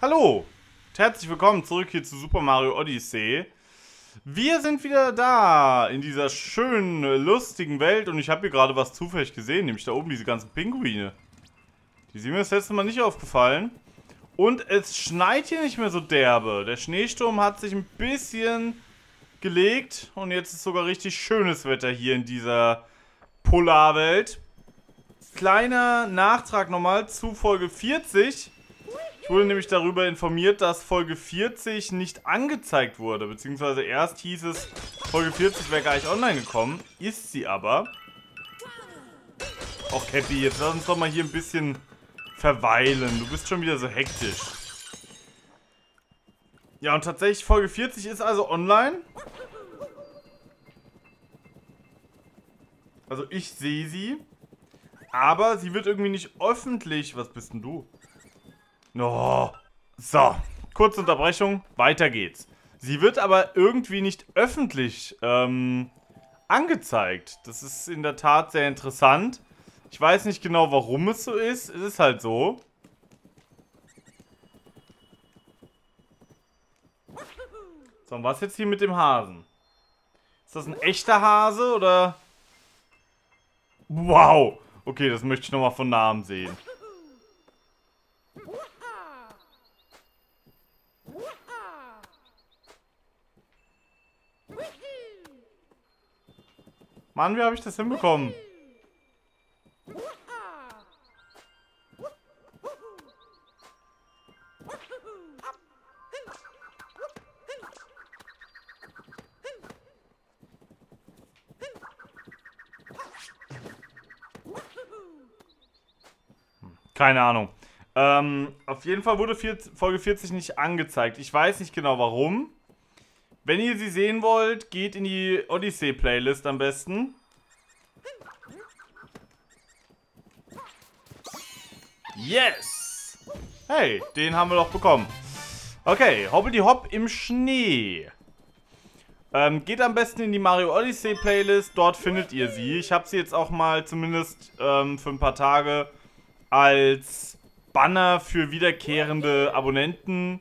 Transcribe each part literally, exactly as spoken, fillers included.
Hallo und herzlich willkommen zurück hier zu Super Mario Odyssey. Wir sind wieder da in dieser schönen, lustigen Welt und ich habe hier gerade was zufällig gesehen, nämlich da oben diese ganzen Pinguine. Die sind mir das letzte Mal nicht aufgefallen. Und es schneit hier nicht mehr so derbe. Der Schneesturm hat sich ein bisschen gelegt und jetzt ist sogar richtig schönes Wetter hier in dieser Polarwelt. Kleiner Nachtrag nochmal zu Folge vierzig. Ich wurde nämlich darüber informiert, dass Folge vierzig nicht angezeigt wurde. Beziehungsweise erst hieß es, Folge vierzig wäre gar nicht online gekommen. Ist sie aber. Och, Cappy, jetzt lass uns doch mal hier ein bisschen verweilen. Du bist schon wieder so hektisch. Ja, und tatsächlich, Folge vierzig ist also online. Also ich sehe sie. Aber sie wird irgendwie nicht öffentlich. Was bist denn du? Oh. So, kurze Unterbrechung, weiter geht's. Sie wird aber irgendwie nicht öffentlich ähm, angezeigt. Das ist in der Tat sehr interessant. Ich weiß nicht genau, warum es so ist. Es ist halt so. So, und was jetzt hier mit dem Hasen? Ist das ein echter Hase oder? Wow! Okay, das möchte ich nochmal von Namen sehen. Mann, wie habe ich das hinbekommen? Keine Ahnung. Ähm, auf jeden Fall wurde Folge vierzig nicht angezeigt. Ich weiß nicht genau warum. Wenn ihr sie sehen wollt, geht in die Odyssey-Playlist am besten. Yes! Hey, den haben wir doch bekommen. Okay, Hobbidi Hopp im Schnee. Ähm, geht am besten in die Mario Odyssey Playlist, dort findet ihr sie. Ich habe sie jetzt auch mal zumindest ähm, für ein paar Tage als Banner für wiederkehrende Abonnenten,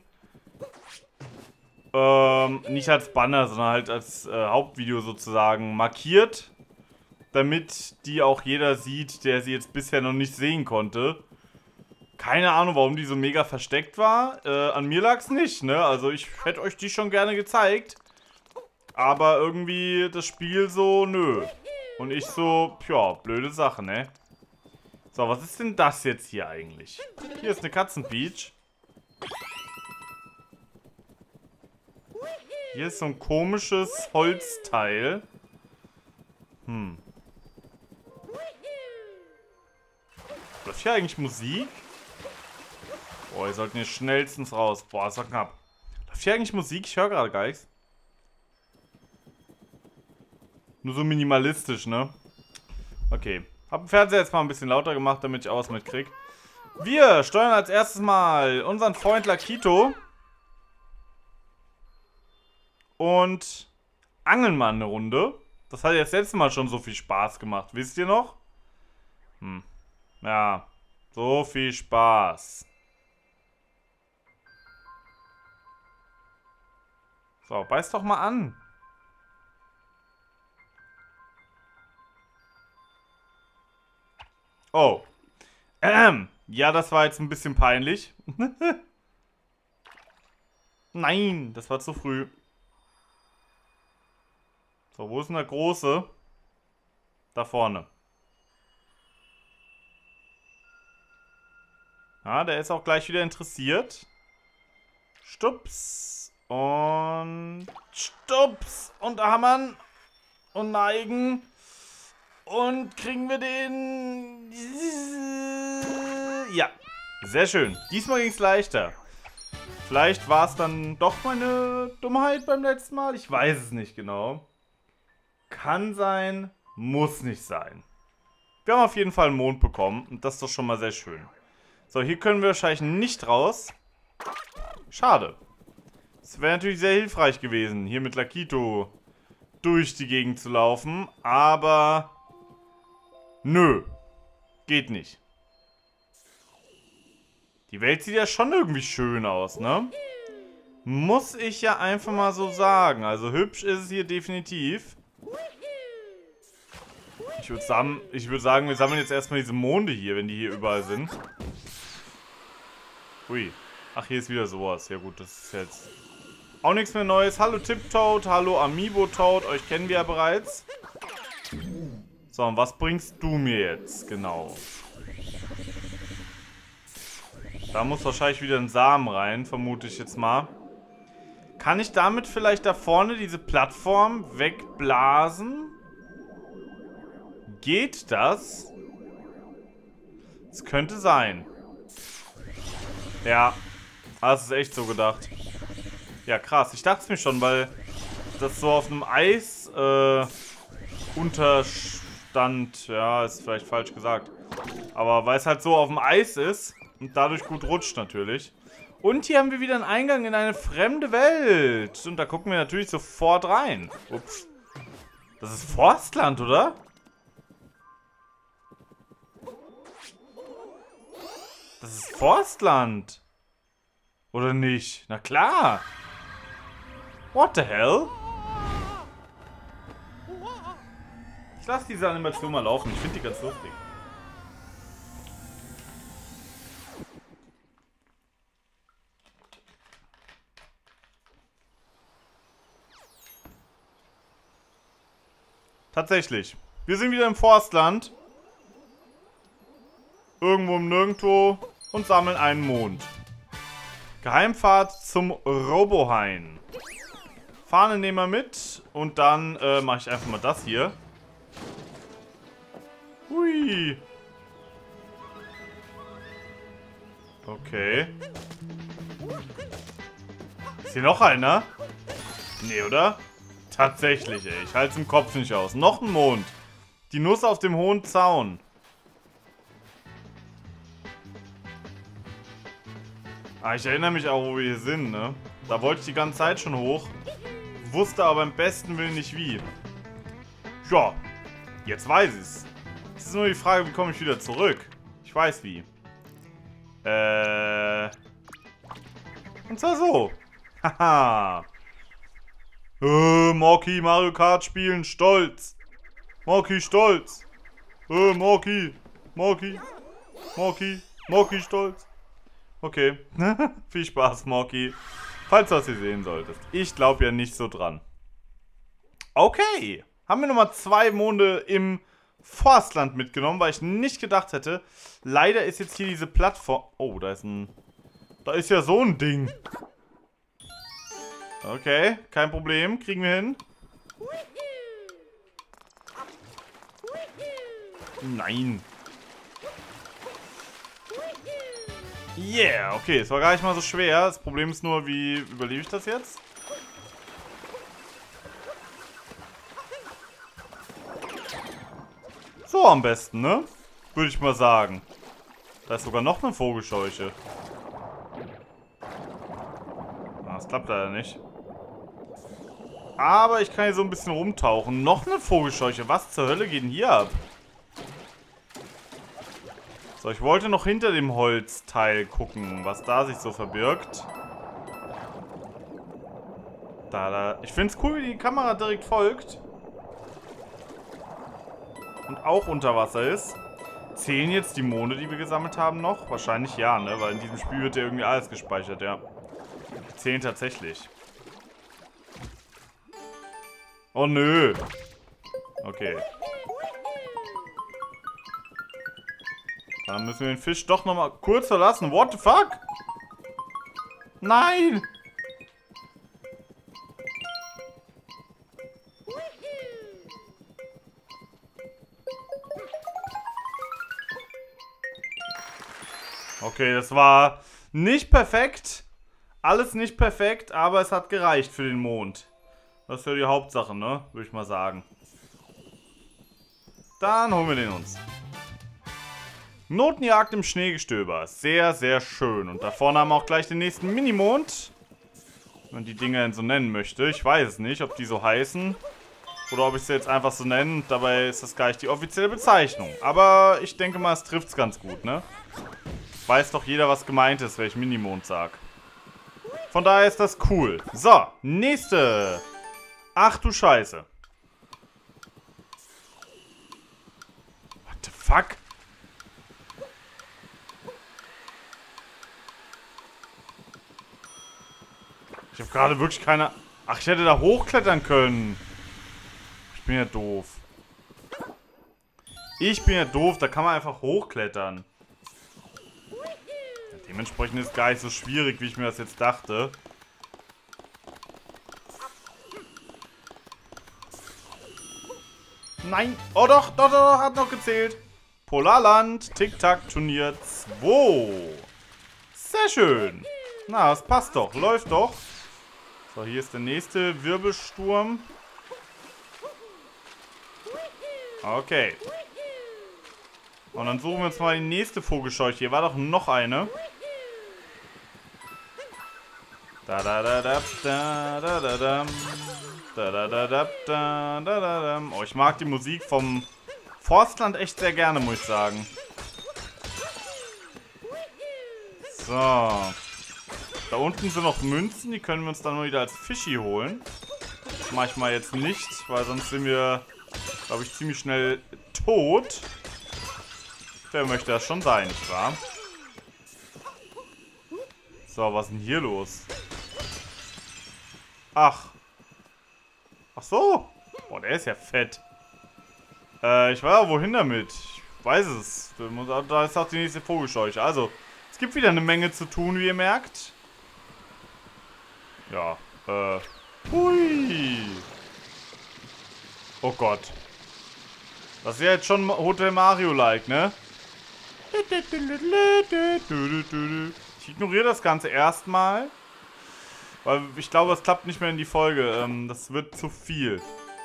ähm, nicht als Banner, sondern halt als äh, Hauptvideo sozusagen markiert, damit die auch jeder sieht, der sie jetzt bisher noch nicht sehen konnte. Keine Ahnung, warum die so mega versteckt war. Äh, an mir lag es nicht, ne? Also ich hätte euch die schon gerne gezeigt. Aber irgendwie das Spiel so, nö. Und ich so, ja, blöde Sache, ne? So, was ist denn das jetzt hier eigentlich? Hier ist eine Katzenpeach. Hier ist so ein komisches Holzteil. Hm. Läuft hier eigentlich Musik? Boah, ihr sollten hier schnellstens raus. Boah, ist doch knapp. Läuft hier eigentlich Musik? Ich höre gerade gar nichts. Nur so minimalistisch, ne? Okay. Hab den Fernseher jetzt mal ein bisschen lauter gemacht, damit ich auch was mitkrieg. Wir steuern als erstes mal unseren Freund Lakito. Und angeln mal eine Runde. Das hat ja das letzte Mal schon so viel Spaß gemacht. Wisst ihr noch? Hm. Ja. So viel Spaß. So, beiß doch mal an. Oh. Ähm. Ja, das war jetzt ein bisschen peinlich. Nein, das war zu früh. So, wo ist denn der Große? Da vorne. Ja, der ist auch gleich wieder interessiert. Stups. Und Stups. Und da hammern. Und neigen. Und kriegen wir den... Ja, sehr schön. Diesmal ging es leichter. Vielleicht war es dann doch meine Dummheit beim letzten Mal. Ich weiß es nicht genau. Kann sein, muss nicht sein. Wir haben auf jeden Fall einen Mond bekommen. Und das ist doch schon mal sehr schön. So, hier können wir wahrscheinlich nicht raus. Schade. Es wäre natürlich sehr hilfreich gewesen, hier mit Lakito durch die Gegend zu laufen. Aber... Nö. Geht nicht. Die Welt sieht ja schon irgendwie schön aus, ne? Muss ich ja einfach mal so sagen. Also hübsch ist es hier definitiv. Ich würde sagen, ich würde sagen, wir sammeln jetzt erstmal diese Monde hier, wenn die hier überall sind. Ui. Ach, hier ist wieder sowas. Ja gut, das ist jetzt auch nichts mehr Neues. Hallo Tiptoad, hallo Amiibo Toad. Euch kennen wir ja bereits. So, und was bringst du mir jetzt? Genau. Da muss wahrscheinlich wieder ein Samen rein, vermute ich jetzt mal. Kann ich damit vielleicht da vorne diese Plattform wegblasen? Geht das? Es könnte sein. Ja, das ist echt so gedacht. Ja, krass. Ich dachte es mir schon, weil das so auf einem Eis äh, unterstand. Ja, ist vielleicht falsch gesagt. Aber weil es halt so auf dem Eis ist und dadurch gut rutscht natürlich. Und hier haben wir wieder einen Eingang in eine fremde Welt. Und da gucken wir natürlich sofort rein. Ups. Das ist Forstland, oder? Das ist Forstland. Oder nicht? Na klar. What the hell? Ich lasse diese Animation mal laufen. Ich finde die ganz lustig. Tatsächlich. Wir sind wieder im Forstland. Irgendwo im Nirgendwo. Und sammeln einen Mond. Geheimfahrt zum Robohain. Fahne nehmen wir mit. Und dann äh, mache ich einfach mal das hier. Hui. Okay. Ist hier noch einer? Nee, oder? Tatsächlich, ey. Ich halte es im Kopf nicht aus. Noch ein Mond. Die Nuss auf dem hohen Zaun. Ah, ich erinnere mich auch, wo wir hier sind, ne? Da wollte ich die ganze Zeit schon hoch. Wusste aber im besten Willen nicht wie. Ja, jetzt weiß ich es. Es ist nur die Frage, wie komme ich wieder zurück? Ich weiß wie. Äh... Und zwar so. Haha. Äh, Morki, Mario Kart spielen, stolz. Morki, stolz. Äh, Morki, Morki, Morki, Morki, stolz. Okay. Viel Spaß, Morki. Falls du das hier sehen solltest. Ich glaube ja nicht so dran. Okay. Haben wir nochmal zwei Monde im Forstland mitgenommen, weil ich nicht gedacht hätte. Leider ist jetzt hier diese Plattform... Oh, da ist ein... Da ist ja so ein Ding. Okay, kein Problem. Kriegen wir hin. Nein. Yeah, okay, es war gar nicht mal so schwer. Das Problem ist nur, wie überlebe ich das jetzt? So am besten, ne? Würde ich mal sagen. Da ist sogar noch eine Vogelscheuche. Ah, das klappt leider nicht. Aber ich kann hier so ein bisschen rumtauchen. Noch eine Vogelscheuche. Was zur Hölle geht denn hier ab? So, ich wollte noch hinter dem Holzteil gucken, was da sich so verbirgt. Da, da. Ich finde es cool, wie die Kamera direkt folgt. Und auch unter Wasser ist. Zählen jetzt die Monde, die wir gesammelt haben, noch? Wahrscheinlich ja, ne? Weil in diesem Spiel wird ja irgendwie alles gespeichert, ja. Die zählen tatsächlich. Oh, nö. Okay. Dann müssen wir den Fisch doch nochmal kurz verlassen. What the fuck? Nein! Okay, das war nicht perfekt. Alles nicht perfekt, aber es hat gereicht für den Mond. Das ist ja die Hauptsache, ne? Würde ich mal sagen. Dann holen wir den uns. Notenjagd im Schneegestöber. Sehr, sehr schön. Und da vorne haben wir auch gleich den nächsten Minimond. Wenn man die Dinger so nennen möchte. Ich weiß es nicht, ob die so heißen. Oder ob ich sie jetzt einfach so nenne. Dabei ist das gar nicht die offizielle Bezeichnung. Aber ich denke mal, es trifft es ganz gut, ne? weiß doch jeder, was gemeint ist, wenn ich Minimond sag. Von daher ist das cool. So, nächste. Ach du Scheiße. What the fuck? Ich habe gerade wirklich keine... Ach, ich hätte da hochklettern können. Ich bin ja doof. Ich bin ja doof, da kann man einfach hochklettern. Ja, dementsprechend ist es gar nicht so schwierig, wie ich mir das jetzt dachte. Nein. Oh doch, doch, doch, hat noch gezählt. Polarland, Tic-Tac-Turnier zwei. Sehr schön. Na, das passt doch, läuft doch. So, hier ist der nächste Wirbelsturm. Okay. Und dann suchen wir uns mal die nächste Vogelscheuche. Hier war doch noch eine. Da da da da da da da da da da da da da da da. Oh, ich mag die Musik vom Forstland echt sehr gerne, muss ich sagen. So. Da unten sind noch Münzen, die können wir uns dann mal wieder als Fischi holen. Das mache ich mal jetzt nicht, weil sonst sind wir, glaube ich, ziemlich schnell tot. Wer möchte das schon sein, nicht wahr? So, was ist denn hier los? Ach. Ach so. Boah, der ist ja fett. Äh, ich weiß auch, wohin damit. Ich weiß es. Da ist auch die nächste Vogelscheuche. Also, es gibt wieder eine Menge zu tun, wie ihr merkt. Ja, äh. Hui. Oh Gott. Das ist ja jetzt schon Hotel Mario-like, ne? Ich ignoriere das Ganze erstmal. Weil ich glaube, es klappt nicht mehr in die Folge. Ähm, das wird zu viel.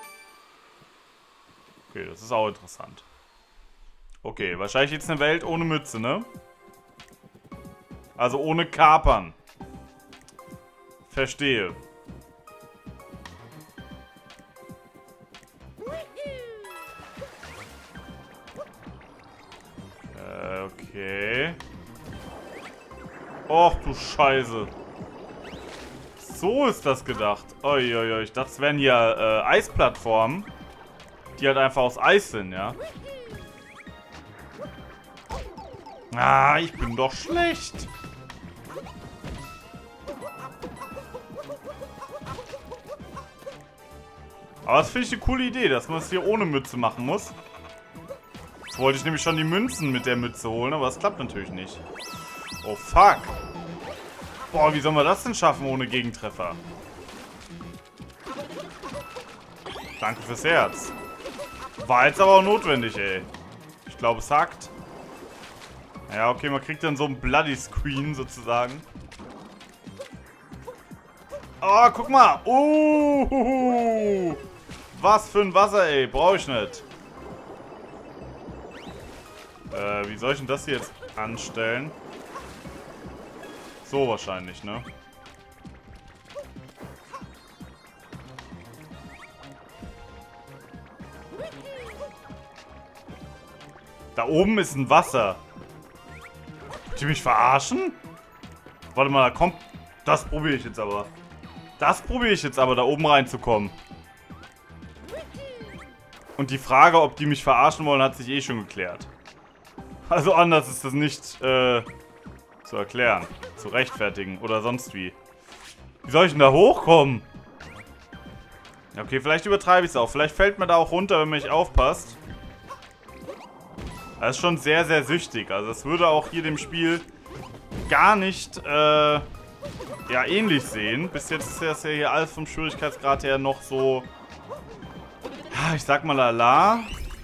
Okay, das ist auch interessant. Okay, wahrscheinlich jetzt eine Welt ohne Mütze, ne? Also ohne Kapern. Verstehe. Äh, okay. Och du Scheiße. So ist das gedacht. Uiuiui, ich dachte, das wären hier äh, Eisplattformen, die halt einfach aus Eis sind, ja. Ah, ich bin doch schlecht. Aber das finde ich eine coole Idee, dass man es hier ohne Mütze machen muss. Jetzt wollte ich nämlich schon die Münzen mit der Mütze holen, aber das klappt natürlich nicht. Oh, fuck. Boah, wie soll man das denn schaffen ohne Gegentreffer? Danke fürs Herz. War jetzt aber auch notwendig, ey. Ich glaube, es hackt. Ja, okay, man kriegt dann so ein Bloody Screen sozusagen. Oh, guck mal. Uh, was für ein Wasser, ey. Brauche ich nicht. Äh, wie soll ich denn das hier jetzt anstellen? So wahrscheinlich, ne? Da oben ist ein Wasser. Wollt ihr mich verarschen? Warte mal, da kommt... Das probiere ich jetzt aber. Das probiere ich jetzt aber, da oben reinzukommen. Und die Frage, ob die mich verarschen wollen, hat sich eh schon geklärt. Also anders ist das nicht äh, zu erklären, zu rechtfertigen oder sonst wie. Wie soll ich denn da hochkommen? Okay, vielleicht übertreibe ich es auch. Vielleicht fällt mir da auch runter, wenn man nicht aufpasst. Das ist schon sehr, sehr süchtig. Also das würde auch hier dem Spiel gar nicht äh, ja, ähnlich sehen. Bis jetzt ist das ja hier alles vom Schwierigkeitsgrad her noch so... Ich sag mal lala.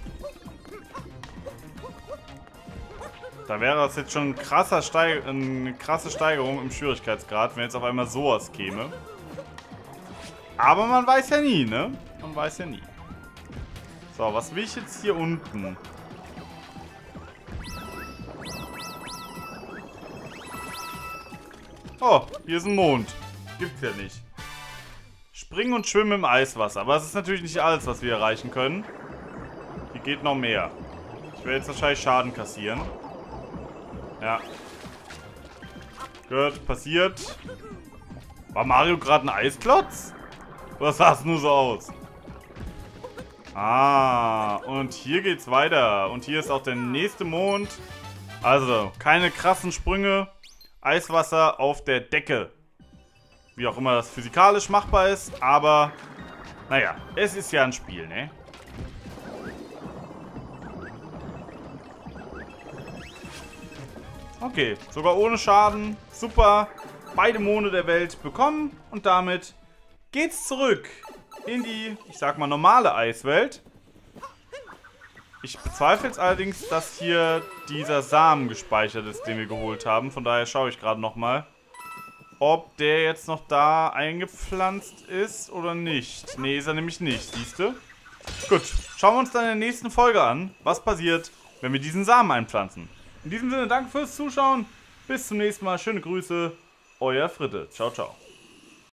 Da wäre das jetzt schon ein krasser Steig eine krasse Steigerung im Schwierigkeitsgrad, wenn jetzt auf einmal sowas käme. Aber man weiß ja nie, ne? Man weiß ja nie. So, was will ich jetzt hier unten? Oh, hier ist ein Mond. Gibt's ja nicht. Springen und schwimmen im Eiswasser. Aber es ist natürlich nicht alles, was wir erreichen können. Hier geht noch mehr. Ich werde jetzt wahrscheinlich Schaden kassieren. Ja. Gut, passiert. War Mario gerade ein Eisklotz? Was sah es nur so aus? Ah, und hier geht's weiter. Und hier ist auch der nächste Mond. Also, keine krassen Sprünge. Eiswasser auf der Decke. Wie auch immer das physikalisch machbar ist, aber naja, es ist ja ein Spiel, ne? Okay, sogar ohne Schaden. Super. Beide Monde der Welt bekommen. Und damit geht's zurück in die, ich sag mal, normale Eiswelt. Ich bezweifle jetzt allerdings, dass hier dieser Samen gespeichert ist, den wir geholt haben. Von daher schaue ich gerade nochmal, ob der jetzt noch da eingepflanzt ist oder nicht. Ne, ist er nämlich nicht, siehst du? Gut, schauen wir uns dann in der nächsten Folge an, was passiert, wenn wir diesen Samen einpflanzen. In diesem Sinne, danke fürs Zuschauen. Bis zum nächsten Mal. Schöne Grüße. Euer Fritte. Ciao, ciao.